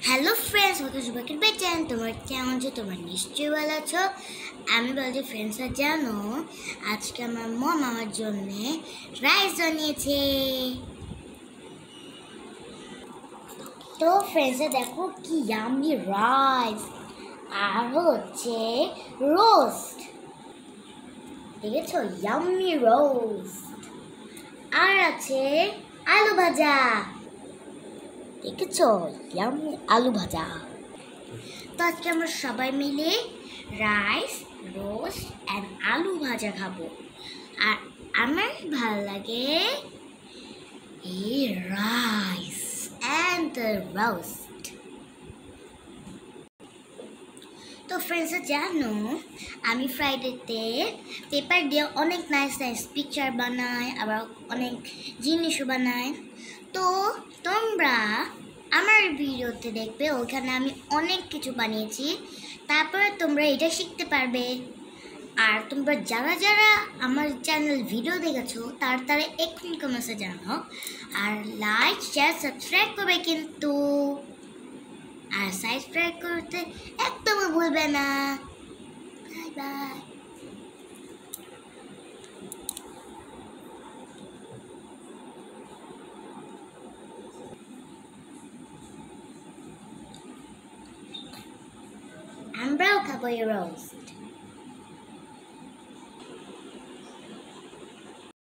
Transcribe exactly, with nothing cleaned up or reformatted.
Hello friends, ওকে সুবাকের বেচেন তোমার কেমন আছো? তোমার নিশ্চয়ই ভালো আছো। আমি বলছি ফ্রেন্ডসরা, জানো আজকে আমার মম আমার জন্য রাইস বানিয়েছে। তো ফ্রেন্ডসরা দেখো কি ইয়ামি রাইস, আর হচ্ছে রোস্ট, দেখেছো? Yummy roast. আর আছে আলু ভাজা, দেখেছো? ইয়ামি আলু ভাজা। তো আজকে আমরা সবাই মিলে রাইস, রোস্ট অ্যান্ড আলু ভাজা খাবো। আর আমার ভালো লাগে এই রাইস অ্যান্ড রোস্ট। তো ফ্রেন্ডস, জানো আমি ফ্রাইডেতে পেপার দিয়ে অনেক নাইস নাইস পিকচার বানাই, আবার অনেক জিনিসও বানাই। তো তোমরা আমার ভিডিওতে দেখবে, ওখানে আমি অনেক কিছু বানিয়েছি। তারপরে তোমরা এটা শিখতে পারবে। আর তোমরা যারা যারা আমার চ্যানেল ভিডিও দেখেছো তার তারা এক্ষুনি কমেন্টসে জানাও। আর লাইক শেয়ার সাবস্ক্রাইব করবে কিন্তু, আর সাবস্ক্রাইব করতে একদমই ভুলবে না। Bye bye. আমরাও খাবো এই রোস্ট।